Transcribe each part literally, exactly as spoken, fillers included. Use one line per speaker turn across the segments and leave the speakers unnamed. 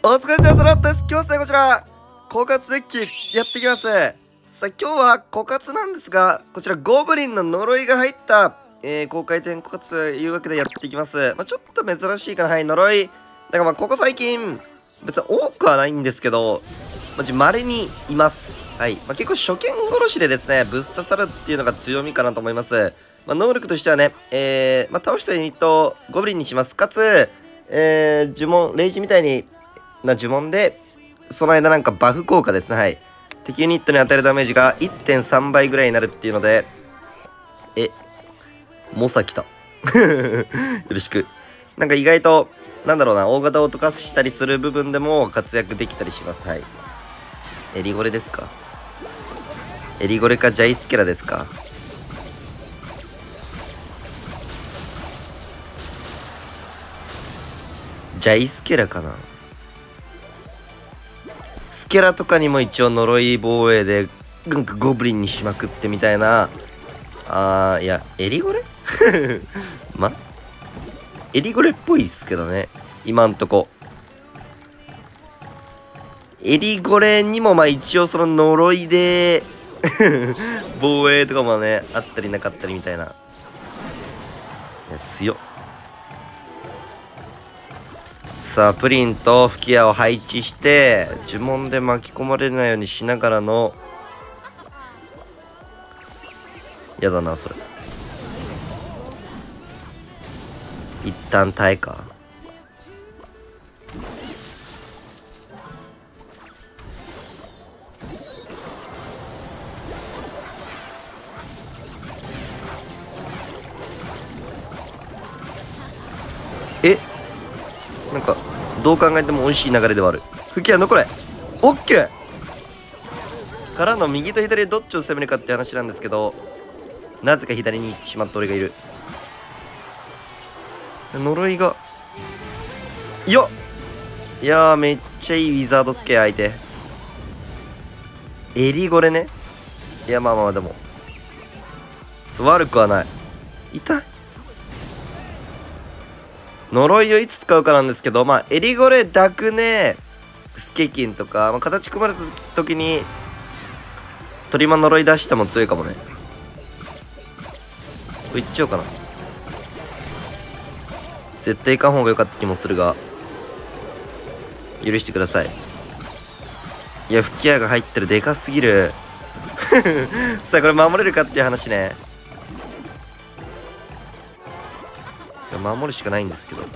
お疲れ様です。今日はですね、こちら、枯渇デッキやっていきます。さあ、今日は枯渇なんですが、こちらゴブリンの呪いが入った、えー、高回転枯渇というわけでやっていきます。まあ、ちょっと珍しいかな。はい、呪い。だからまあ、ここ最近、別に多くはないんですけど、まじ、稀にいます。はい。まあ、結構初見殺しでですね、ぶっ刺さるっていうのが強みかなと思います。まあ、能力としてはね、えー、まあ、倒したユニットをゴブリンにします。かつ、えー、呪文、レイジみたいに、な呪文で、その間なんかバフ効果ですね。はい。敵ユニットに与えるダメージが いってんさん 倍ぐらいになるっていうので、え、モサ来た。よろしく。なんか意外と、なんだろうな、大型を溶かしたりする部分でも活躍できたりします。はい。エリゴレですか？エリゴレかジャイスケラですか？ジャイスケラかな？スケラとかにも一応呪い防衛でなんかゴブリンにしまくってみたいな。あー、いや、エリゴレま、エリゴレっぽいっすけどね、今んとこ。エリゴレにもまあ一応その呪いで防衛とかもね、あったりなかったりみたいな。いや、強っ。さあ、プリンと吹き矢を配置して呪文で巻き込まれないようにしながらの、やだなそれ。一旦耐えか。え、なんかどう考えても美味しい流れではある。吹き矢残れ。オッケーからの右と左どっちを攻めるかって話なんですけど、なぜか左に行ってしまった俺がいる。呪いがよっ、いやー、めっちゃいいウィザードスケア相手。エリゴレね。いや、まあまあでも悪くはない。痛い。呪いをいつ使うかなんですけど、まあエリゴレ、ダクネ、スケキンとか、まあ、形組まれた時にトリマ呪い出しても強いかもね。これいっちゃおうかな。絶対いかん方が良かった気もするが、許してください。いや、吹き矢が入ってる。でかすぎる。さあ、これ守れるかっていう話ね。いや、守るしかないんですけど、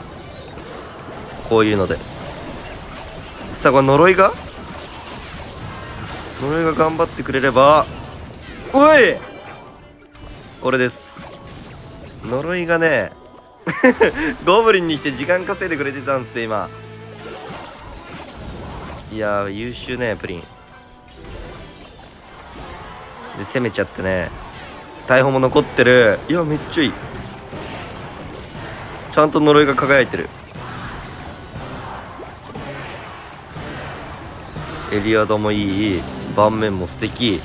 こういうので。さあ、これ呪いが呪いが頑張ってくれれば、おい、これです。呪いがねゴブリンにして時間稼いでくれてたんですよ今。いやー、優秀ねプリンで攻めちゃってね。大砲も残ってる。いや、めっちゃいい。ちゃんと呪いが輝いてる。エリアドもいい。盤面も素敵。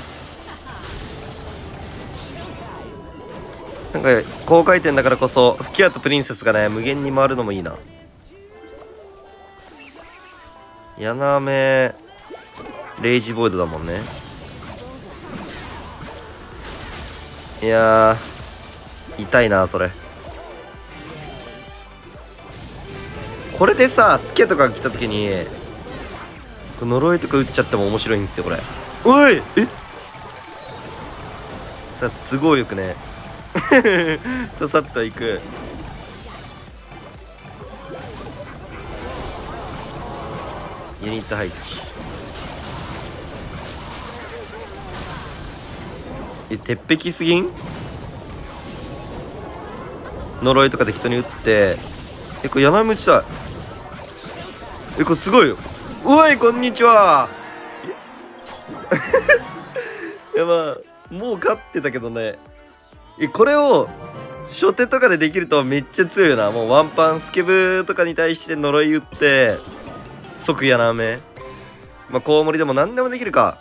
なんか高回転だからこそ吹き矢とプリンセスがね無限に回るのもいいな。ヤナメレイジボイドだもんね。いやー、痛いなそれ。これでさ、スケとか来た時に呪いとか打っちゃっても面白いんですよこれ。おい、え、さあ都合よくねささっといく。ユニット配置。え、鉄壁すぎん？呪いとか適当に打って、え、これ柳打ちたい。え、これすごいよ。おい、こんにちは。いや、まあもう勝ってたけどね。え、これを初手とかでできるとめっちゃ強いよな。もうワンパンスケブとかに対して呪い打って即やなめ。まあコウモリでも何でもできるか。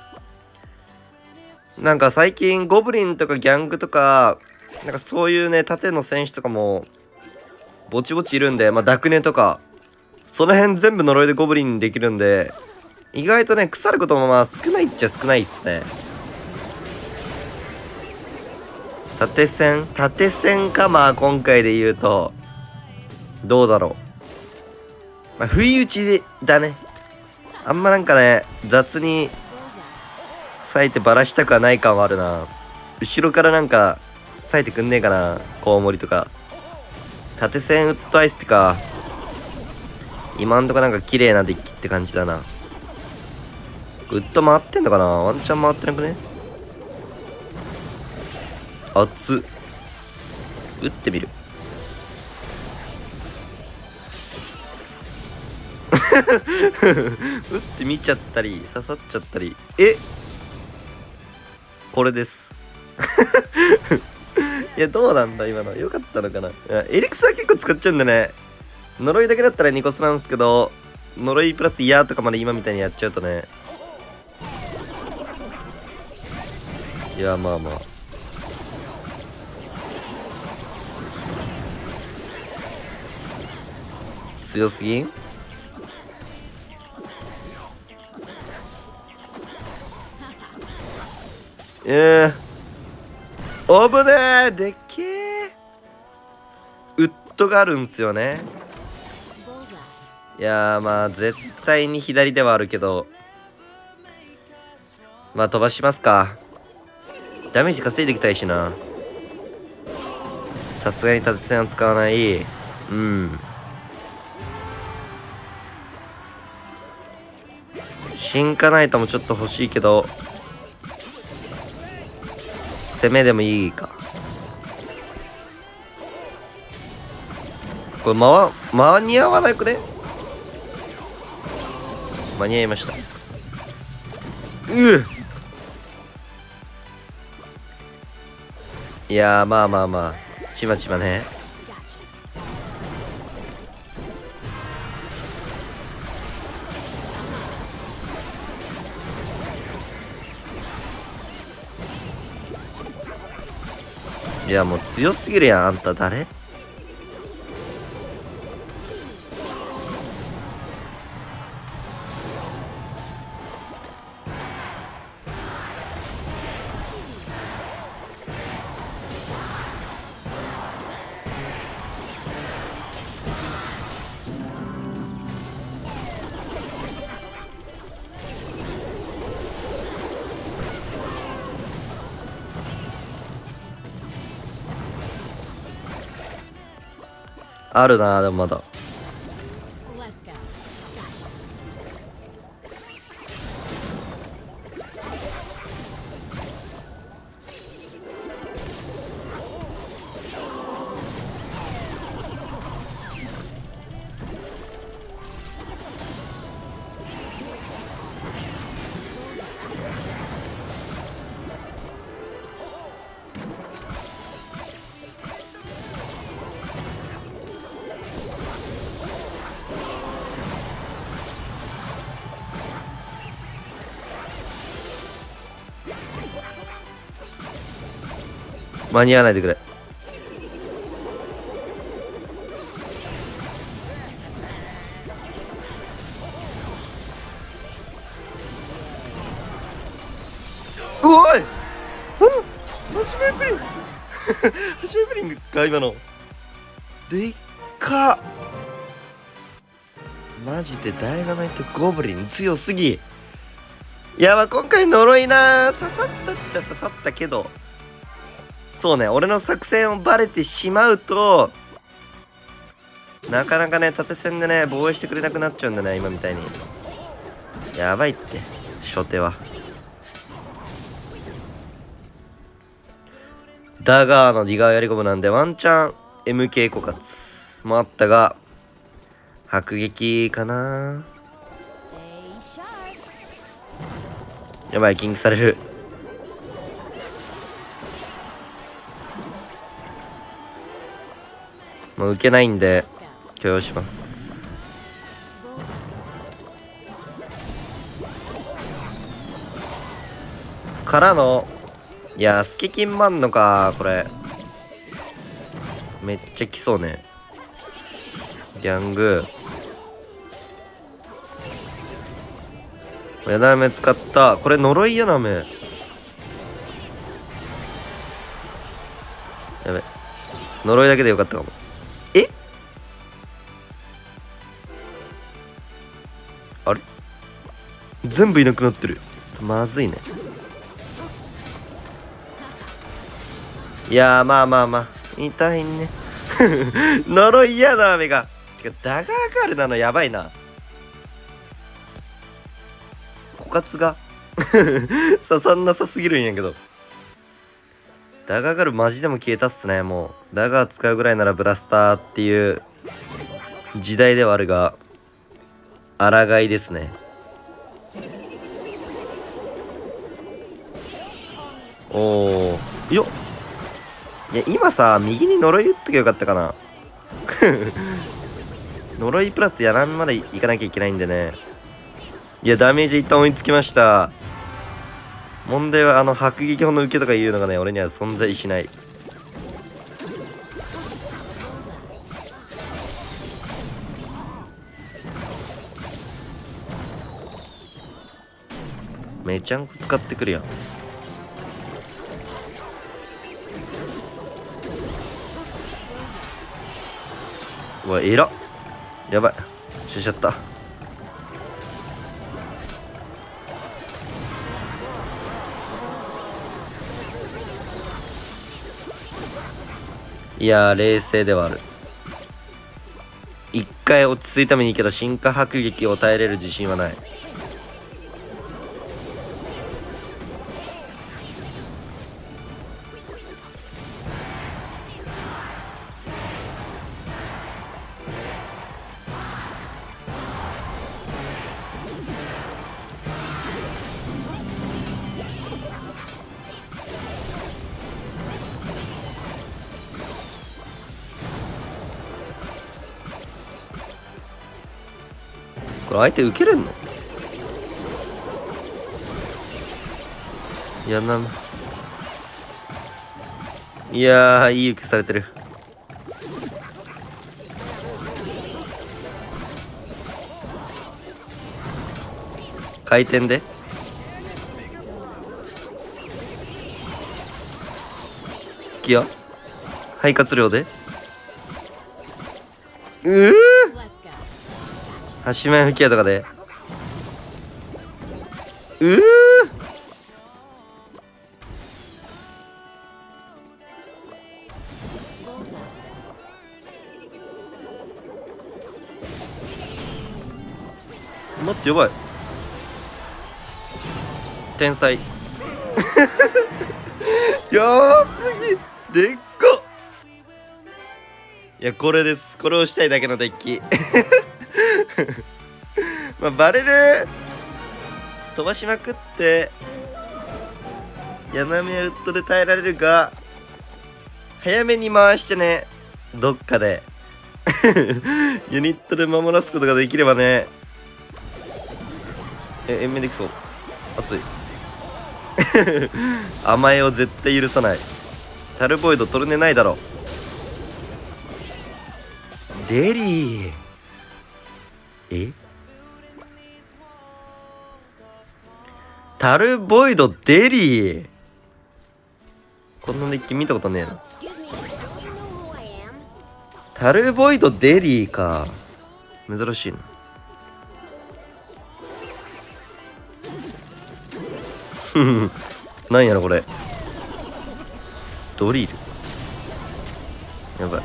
なんか最近ゴブリンとかギャングとかなんかそういうね縦の選手とかもぼちぼちいるんで、まあダクネとかその辺全部呪いでゴブリンにできるんで、意外とね、腐ることもまあ少ないっちゃ少ないっすね。縦線縦線か、まあ今回で言うと、どうだろう。まあ、不意打ちだね。あんまなんかね、雑に割いてバラしたくはない感はあるな。後ろからなんか、割いてくんねえかな。コウモリとか。縦線ウッドアイスピか。今んとこなんか綺麗なデッキって感じだな。ウッド回ってんのかな。ワンチャン回ってなくね。熱っ。打ってみる。打ってみちゃったり刺さっちゃったり。えこれですいやどうなんだ今の。よかったのかな。エリクスは結構使っちゃうんだね。呪いだけだったらにコスなんですけど、呪いプラスイヤーとかまで今みたいにやっちゃうとね。いやまあまあ強すぎん。えー、オブねー。でっけー。ウッドがあるんすよね。いやーまあ絶対に左ではあるけど、まあ飛ばしますか。ダメージ稼いでいきたいしな。さすがに縦線は使わない。うん。進化ナイトもちょっと欲しいけど、攻めでもいいか。これ間間に合わなくね。間に合いました。うういやーまあまあまあちまちまね。いやもう強すぎるやん。あんた誰。あるな。でもまだ間に合わないでくれ。うおいハシメプリンハシメプリンか今の。でっか。マジでダイナマイトゴブリン強すぎ。いやまあ今回呪いな。刺さったっちゃ刺さったけど、そうね、俺の作戦をバレてしまうとなかなかね縦線でね防衛してくれなくなっちゃうんだね今みたいに。やばいって初手は。ダガーのディガーやりゴムなんでワンチャン エムケー 枯渇もあったが迫撃かな。やばいキングされる。もう受けないんで許容します。からのいやスケキンマンのか。これめっちゃ来そうね。ギャングやなめ使った。これ呪いやなめ。やべ、呪いだけでよかったかも。え、あれ全部いなくなってる。まずいね。いやー、まあまあまあ痛いね。呪いやなめが。てかダガーガールなのやばいな。枯渇が刺さんなさすぎるんやけど。ダガーガールマジでも消えたっすね。もうダガー使うぐらいならブラスターっていう時代ではあるが、抗いですね。おーよっ。いや今さ、右に呪い打っときゃよかったかな。呪いプラスやらんまでいかなきゃいけないんでね。いやダメージ一旦追いつきました。問題はあの迫撃砲の受けとかいうのがね、俺には存在しない。めちゃんこ使ってくるやん。うわ、えらっ。やばい。死んじゃった。いやー、冷静ではある。一回落ち着いた目にいいけど、進化迫撃を耐えれる自信はない。これ相手受けれんの？いやな。いやー、いい受けされてる。回転できや肺活量でうー端前吹き矢とかでうー待って、やばい。天才。やばすぎ。でっか。いや、これです。これをしたいだけのデッキ。まあバレル飛ばしまくってヤナメウッドで耐えられるが、早めに回してね、どっかでユニットで守らすことができればね。え、延命できそう。熱い。甘えを絶対許さない。タルボイドトルネないだろ。デリー、え、タルボイドデリー、こんなデッキ見たことねえな。タルボイドデリーか、珍しいな。なんやろこれ。ドリルやばい。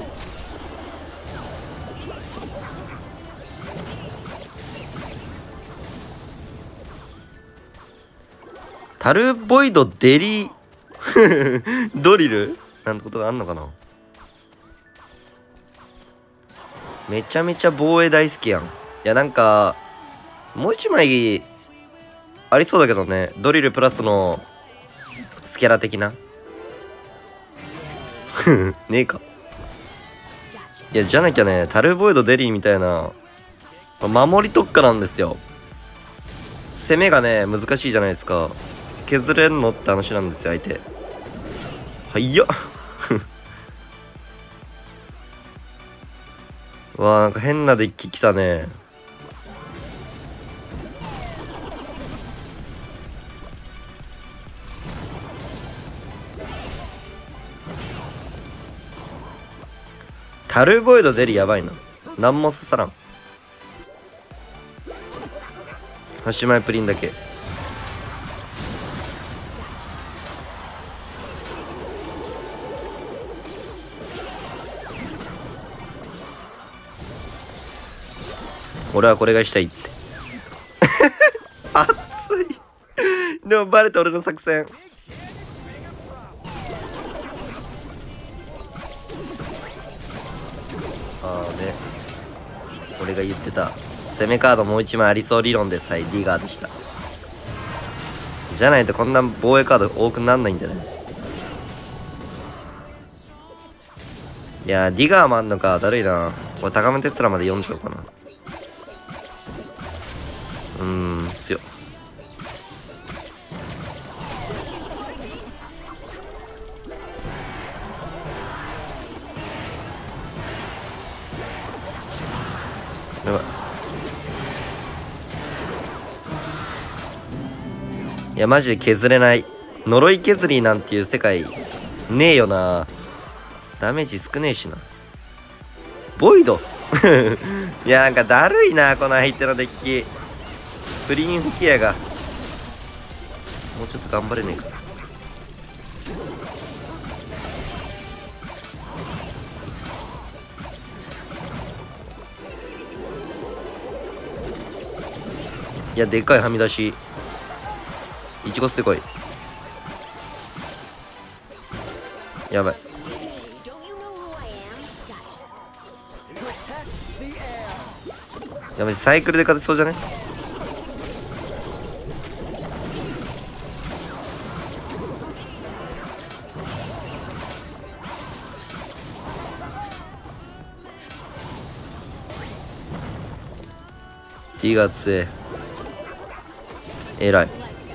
タルボイドデリドリルなんてことがあんのかな。めちゃめちゃ防衛大好きやん。いやなんかもう一枚ありそうだけどね。ドリルプラスのスキャラ的な。ねえか。いやじゃなきゃね、タルボイドデリーみたいな守り特化なんですよ。攻めがね難しいじゃないですか。削れんのって話なんですよ相手。はいや。わあ、なんか変なデッキきたね。 ハルボイド出るやばいな。なんも刺さらん。端前プリンだけ。俺はこれがしたいって熱い。でもバレた俺の作戦。ああね、俺が言ってた攻めカードもう一枚ありそう理論でさえディガーでした。じゃないとこんな防衛カード多くなんないんだよね。いやーディガーもあんのか。だるいな。これ高めテスラまで読んじゃおうかな。うーん強っ。やばい。いやマジで削れない。呪い削りなんていう世界ねえよな。ダメージ少ねえしな。ボイドいやなんかだるいなこの相手のデッキ。プリン吹き矢がもうちょっと頑張れねえか。いやでっかいはみ出し。いちご捨てこい。やばい。やばい、サイクルで勝てそうじゃね。T が強え。えらい。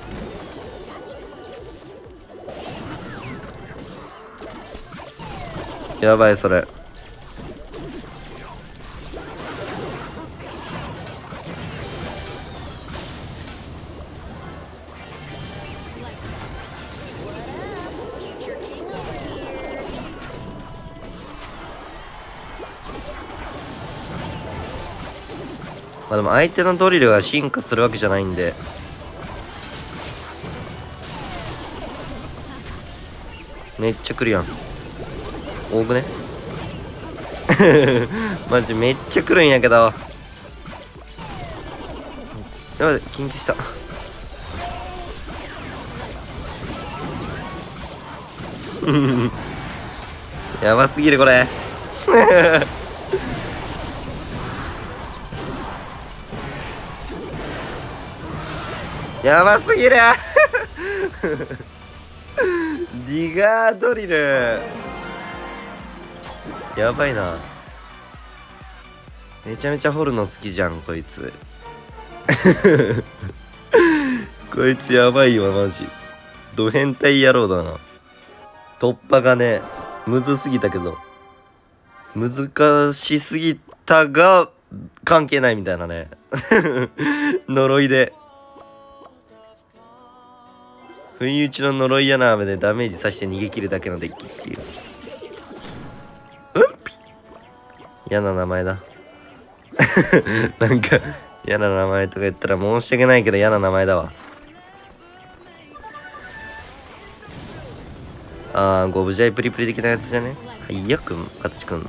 やばいそれ。まあでも相手のドリルが進化するわけじゃないんで。めっちゃ来るやん。多くねマジめっちゃ来るんやけど。やばい、緊急したやばすぎるこれやばすぎるディガードリルやばいな。めちゃめちゃ掘るの好きじゃんこいつこいつやばいわマジ。ド変態野郎だな。突破がねむずすぎたけど難しすぎたが関係ないみたいなね呪いで不意打ちの呪い矢の雨でダメージさして逃げ切るだけのデッキっていう。うんぴ嫌な名前だなんか嫌な名前とか言ったら申し訳ないけど嫌な名前だわ。あーゴブジャイプリプリ的なやつじゃね。はいやくん形くんの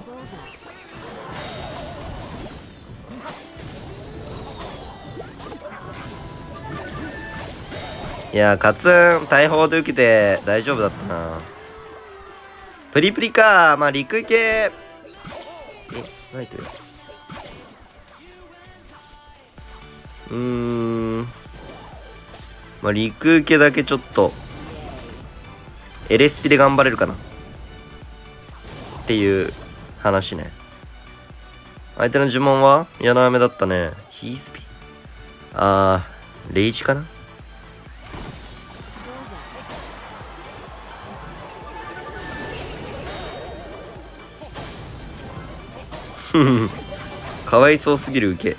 いやーカツン大砲で受けて大丈夫だったな。プリプリか。まあ陸系えないとよ。うーんまあ陸系だけちょっとエレスピで頑張れるかなっていう話ね。相手の呪文は矢の雨だったね。ヒースピあーレイジかな。かわいそうすぎる受け。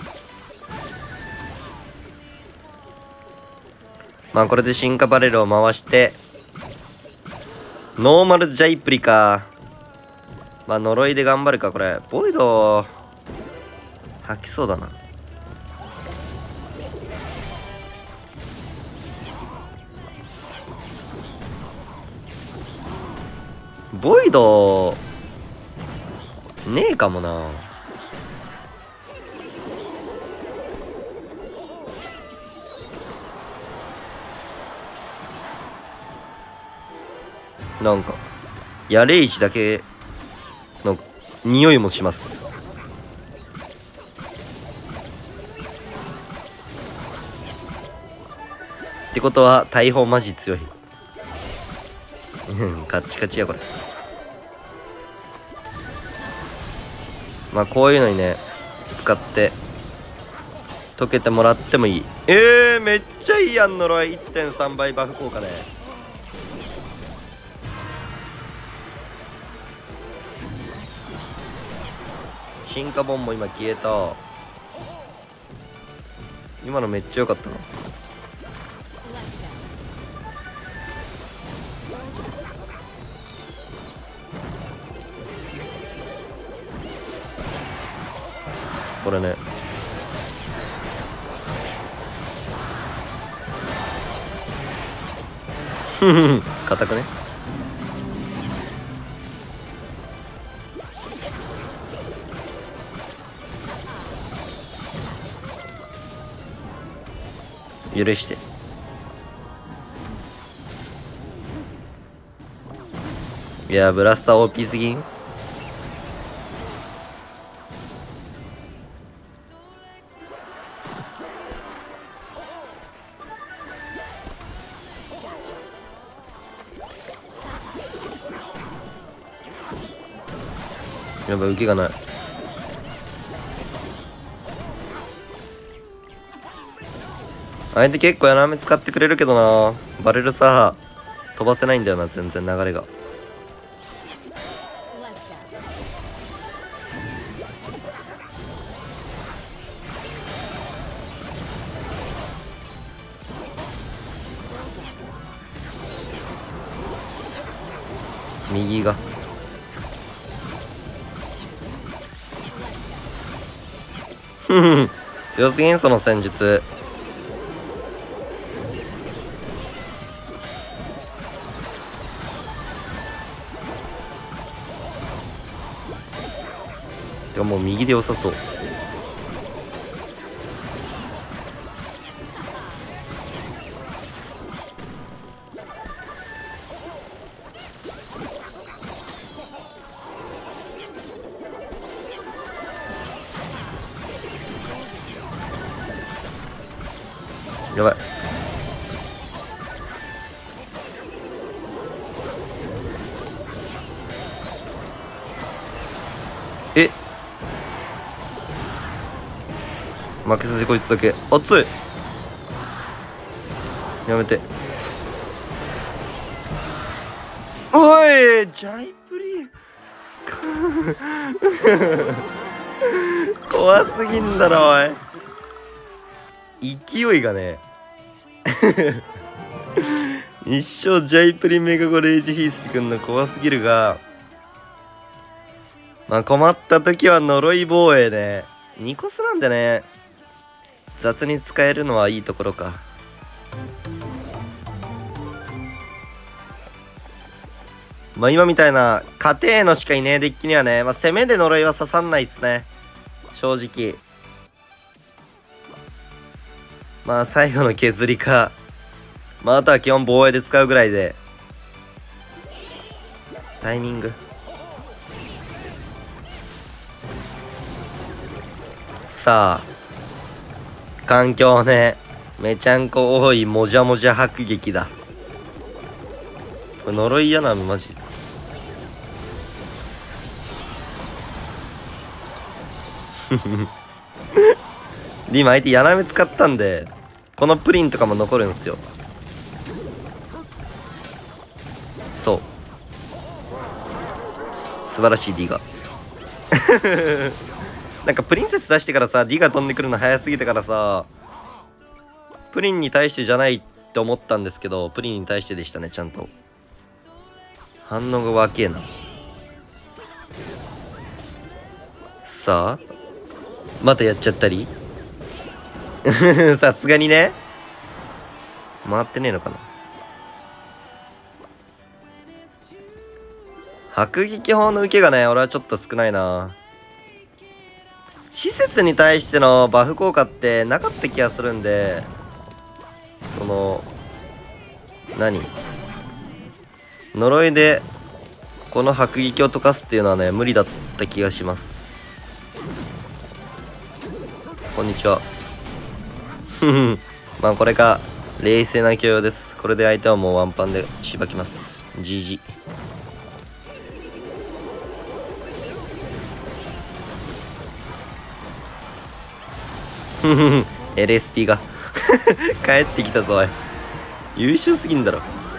まあこれで進化バレルを回してノーマルジャイプリか。 まあ呪いで頑張るか。これボイド吐きそうだな。ボイドねえかもな。なんかやれいちだけの匂いもします。ってことは大砲マジ強い。カッチカチやこれ。まあこういうのにね使って溶けてもらってもいい。えー、めっちゃいいやん呪い。 いってんさん 倍バフ効果ね。進化ボンも今消えた。今のめっちゃ良かったな。これね。ふふふ硬くね。許して。いやブラスター オーピー すぎん。やばい受けがない。相手結構やなめ使ってくれるけどな。バレルさ飛ばせないんだよな全然流れが。右がふふ強すぎんその戦術。てかもう右で良さそう。やばい。え負けさせこいつだけ熱い。やめて。おいジャイプリ怖すぎんだろおい。勢いがね一生ジャイプリメガゴレイジヒースピくんの怖すぎるが、まあ困った時は呪い防衛でにコスなんでね、雑に使えるのはいいところか。まあ今みたいな家庭のしかいねえデッキにはね、まあ、攻めで呪いは刺さんないっすね正直。まあ最後の削りか、まああとは基本防衛で使うぐらいで。タイミングさあ環境ねめちゃんこ多いもじゃもじゃ迫撃だ。これ呪いやなマジ。で今相手柳目使ったんでこのプリンとかも残るんですよ。そう素晴らしい D がなんかプリンセス出してからさ D が飛んでくるの早すぎてからさ、プリンに対してじゃないって思ったんですけどプリンに対してでしたね。ちゃんと反応が若えな。 さまたやっちゃったりさすがにね。回ってねえのかな。迫撃砲の受けがね、俺はちょっと少ないな。施設に対してのバフ効果ってなかった気がするんで、その何呪いでこの迫撃を解かすっていうのはね無理だった気がします。こんにちは。まあこれが冷静な許容です。これで相手はもうワンパンでしばきます。 ジージー。 エルエスピー が帰ってきたぞ。おい優秀すぎんだろ。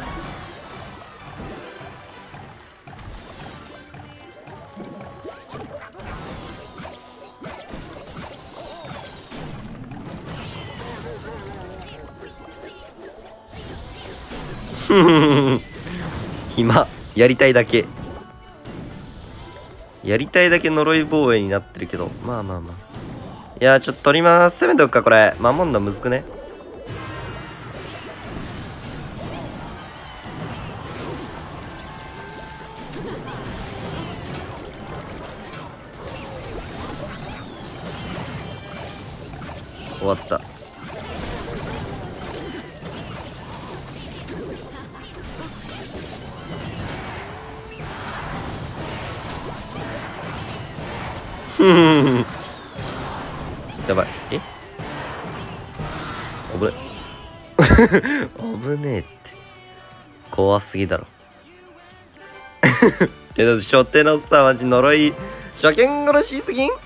暇やりたいだけやりたいだけ呪い防衛になってるけど、まあまあまあ。いやーちょっと取ります。攻めとくか。これ守んのむずくね。終わった。やばい。え危ね危ねえって怖すぎだろ。えだって初手のさマジ呪い初見殺しすぎん。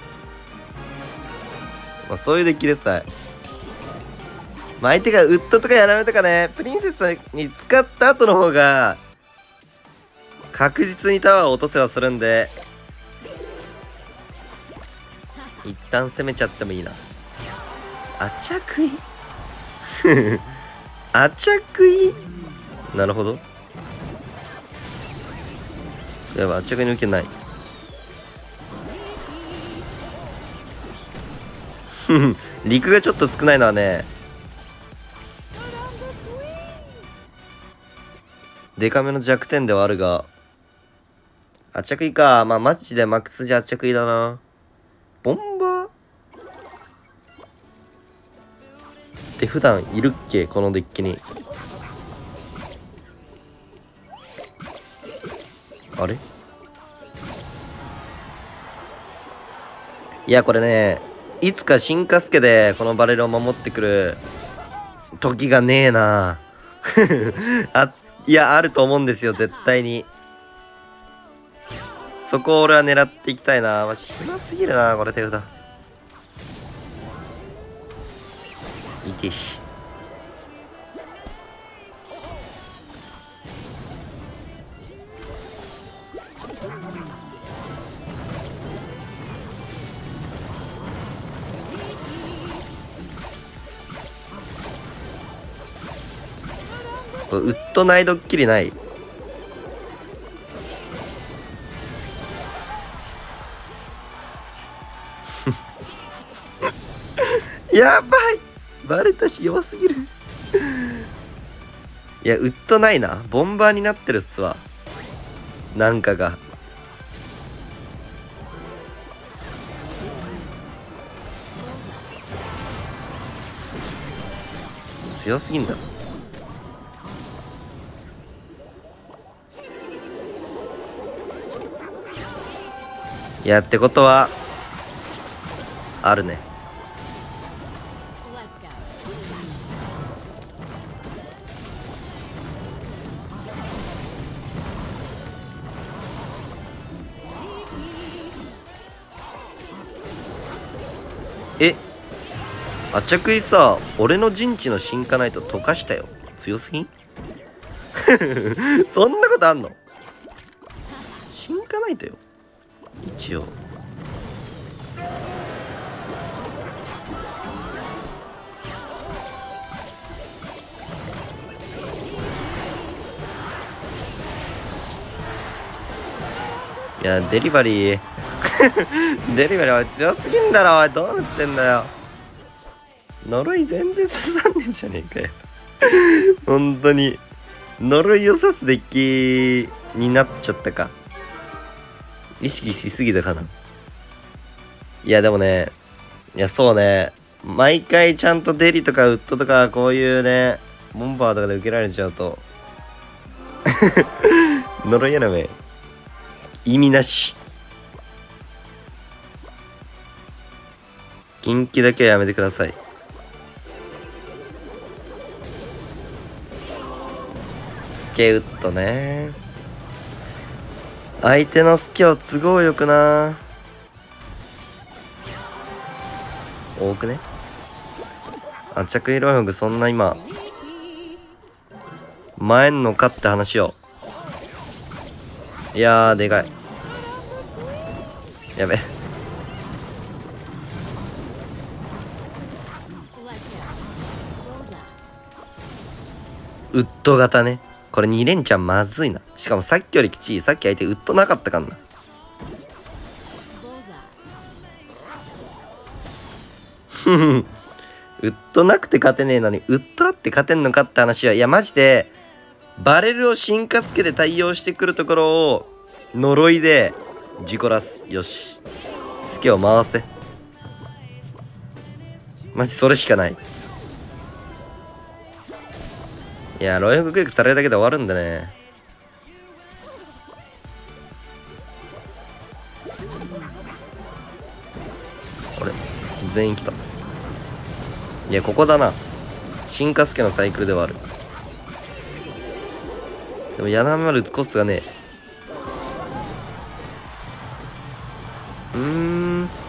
まあそういうデッキでさえ、まあ、相手がウッドとかやらめとかねプリンセスに使った後の方が確実にタワーを落とせはするんで、一旦攻めちゃってもいいな。あちゃくいあちゃくいなるほど。やばいあちゃくい抜けない。陸がちょっと少ないのはねデカめの弱点ではあるが、あちゃくいか。まあマジでマックスじゃあちゃくいだな。ボンバーって普段いるっけこのデッキに。あれいやこれねいつか進化スケでこのバレルを守ってくる時がねえなあいやあると思うんですよ絶対に。そこを俺は狙っていきたいな。まあ、暇すぎるなこれ手札。いてしウッドないドッキリない。やばいバレたし弱すぎるいやウッドないな。ボンバーになってるっすわなんかが。強すぎんだろ。いやってことはあるね。えあちゃくいさ俺の陣地の進化ナイト溶かしたよ。強すぎんそんなことあんの。進化ナイトよ一応。いやデリバリーデリバリーおい強すぎんだろおい。どうなってんだよ。呪い全然刺さんねえじゃねえかよ。本当に呪いを刺すデッキになっちゃったか。意識しすぎたかな。いやでもね、いやそうね、毎回ちゃんとデリとかウッドとかこういうねボンバーとかで受けられちゃうと呪いやなめ意味なし。近畿だけはやめてください。スケウッドね、相手のスケを都合よくな。多くね。あ、着衣ロイホグそんな今前んのかって話を。いやーでかい。やべ。ウッド型ね。これに連チャンまずいな。しかもさっきよりきちい。さっき相手ウッドなかったかんな。ふふウッドなくて勝てねえのにウッドあって勝てんのかって話は。いやマジでバレルを進化スケで対応してくるところを呪いで事故らす。よしスケを回せ。マジそれしかない。いやロイホグクイックされるだけで終わるんだね。あれ全員来た。いやここだな。進化スケのサイクルではある。でも柳まで打つコストがねえ。うーんう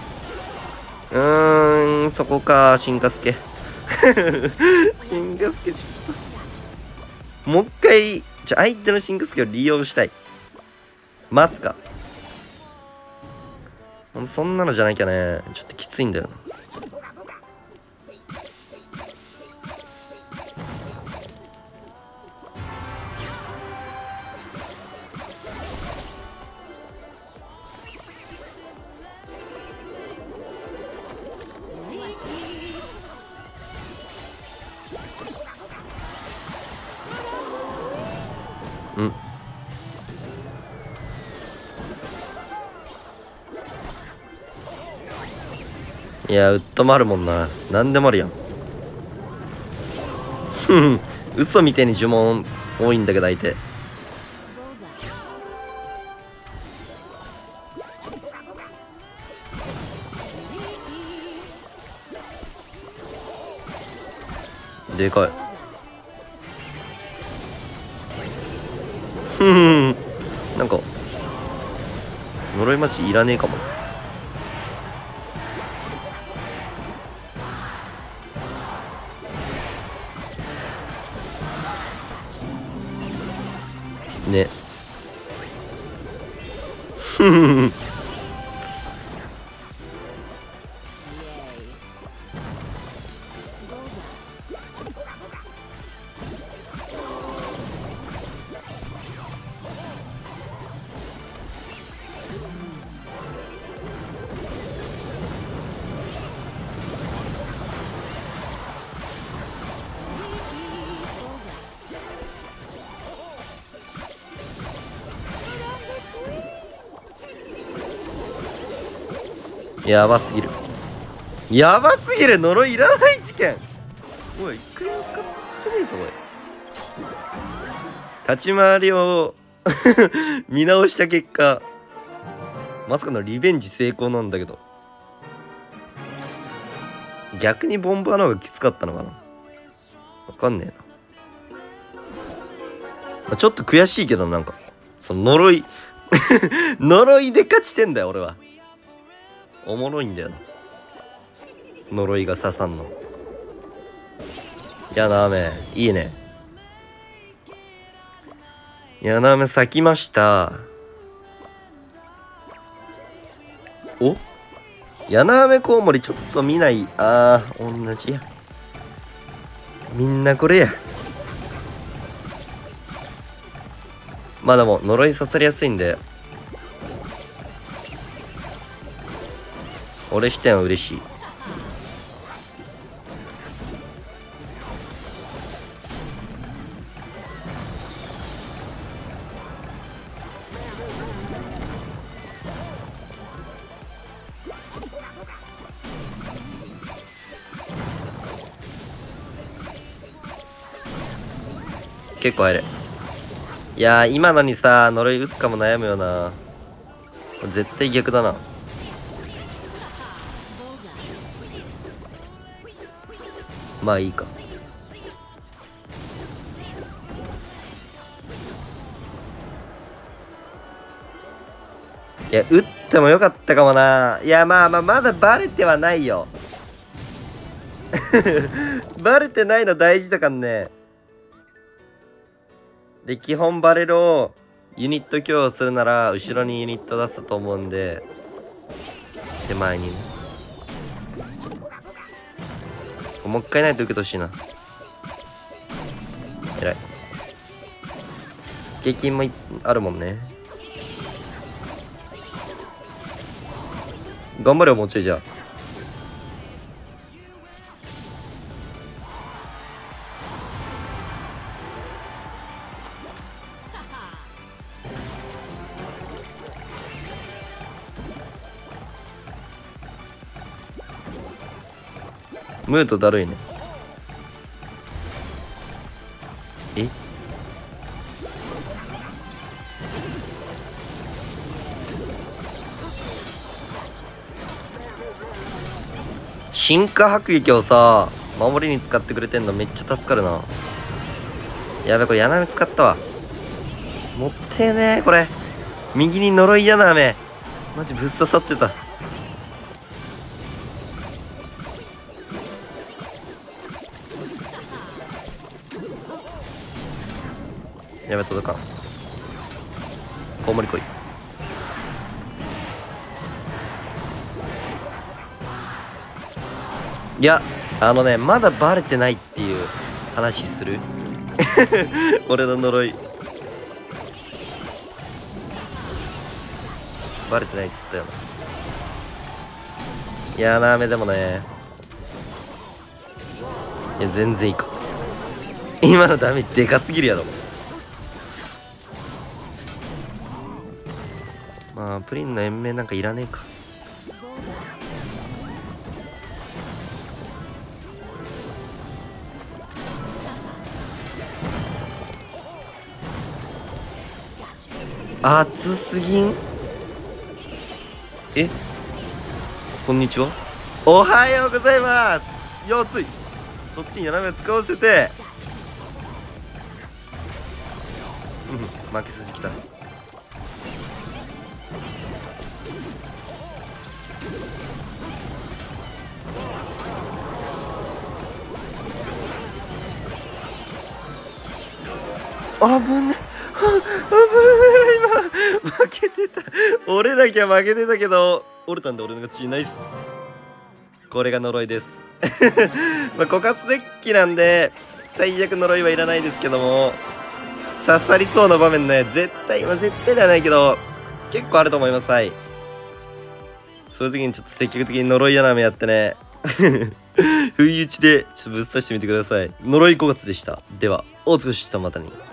ーんそこか。進化スケ進化スケちょっともう一回じゃ相手の進化スケを利用したい。待つか。そんなのじゃなきゃねちょっときついんだよな。うん。いやウッドもあるもんな。なんでもあるやん。ふん嘘みてえに呪文多いんだけど相手。でかい。ふんなんか呪いマジいらねえかも。ね。ふんやばすぎる。やばすぎる。呪いいらない事件。おい一回も使ってねえぞおい。立ち回りを見直した結果まさかのリベンジ成功なんだけど、逆にボンバーの方がきつかったのかな。わかんねえな、まあ、ちょっと悔しいけどなんかその呪い呪いで勝ちてんだよ俺は。おもろいんだよな呪いが刺さんの。やな雨いいね。やな雨咲きました。おやな雨コウモリちょっと見ない。あー同じや。みんなこれや。まあでも呪い刺されやすいんで俺視点は嬉しい。結構入る。いやー、今のにさ呪い打つかも悩むよな。絶対逆だな。まあいいか。いや打ってもよかったかもな。いやまあまあまだバレてはないよ。バレてないの大事だからね。で基本バレルをユニット強をするなら後ろにユニット出すと思うんで、手前にね。もう一回ないと受けてほしいな。えらい。スケキンもあるもんね。頑張れよもうちょい。じゃあムートだるいね。え進化迫撃をさ守りに使ってくれてんのめっちゃ助かるな。やべこれ柳使ったわ。もってえねえこれ。右に呪い柳マジぶっ刺さってた。やべ届かん。コウモリ来い。いやあのねまだバレてないっていう話する。俺の呪いバレてないっつったよな。いやーなーめでもね、いや全然いいか。今のダメージでかすぎるやろ。まあプリンの延命なんかいらねえか。熱すぎん。えこんにちは。おはようございます。よついそっちに斜め使わせて。うん負け筋きた。あぶね危ない。今負けてた。俺だけは負けてたけど折れたんで俺の勝ち。ナイス。これが呪いです。まあ枯渇デッキなんで最悪呪いはいらないですけども、刺さりそうな場面ね絶対、まあ、絶対ではないけど結構あると思います。はい、そういう時にちょっと積極的に呪い柳やってね。不意打ちでちょっとぶっ刺してみてください。呪い枯渇でした。ではお疲れ様でした。またに。